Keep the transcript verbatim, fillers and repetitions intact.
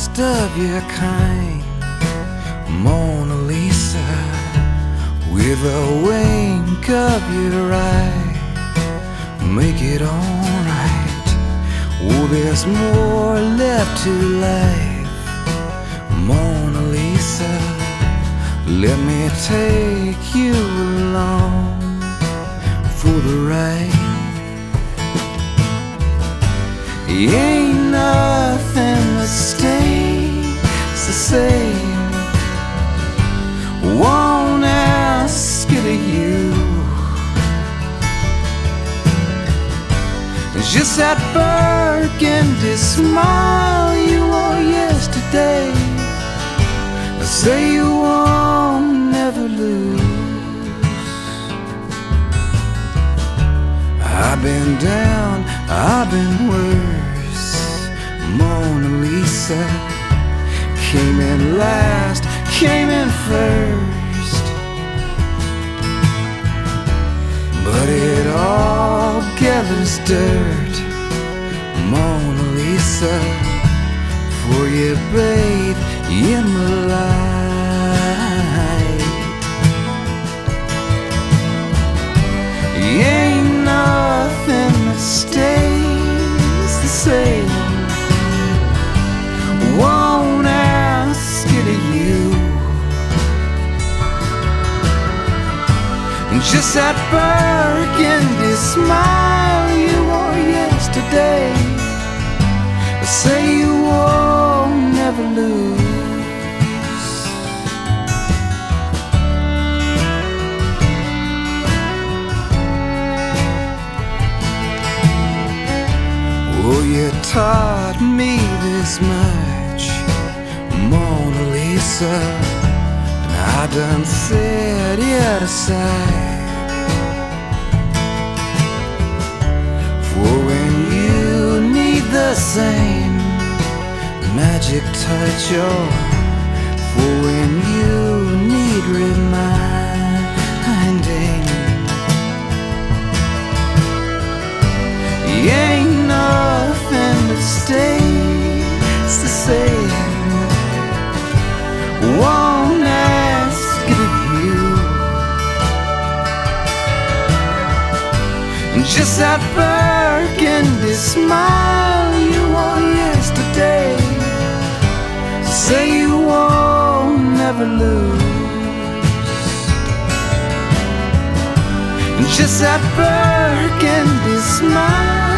last of your kind, Mona Lisa, with a wink of your eye, make it alright. Oh, there's more left to life, Mona Lisa, let me take you along for the ride. Ain't nothing that stays the same, won't ask it of you. It's just that burgundy smile you wore yesterday, I say you won't never lose. I've been down, I've been worse, Mona Lisa, came in last, came in first, but it all gathers dirt, Mona Lisa, for you bathe in the light. Ain't nothing that stays the same, won't ask it of you. And just that burgundy smile you wore yesterday, I say you won't never lose. Oh, you taught me this much, Mona Lisa, and I done set it aside. For when you need the same magic touch, or for when you need reminding, ain't nothing that stays the same, won't ask it of you. And just that burgundy smile you wore yesterday, say you won't never lose. And just that burgundy smile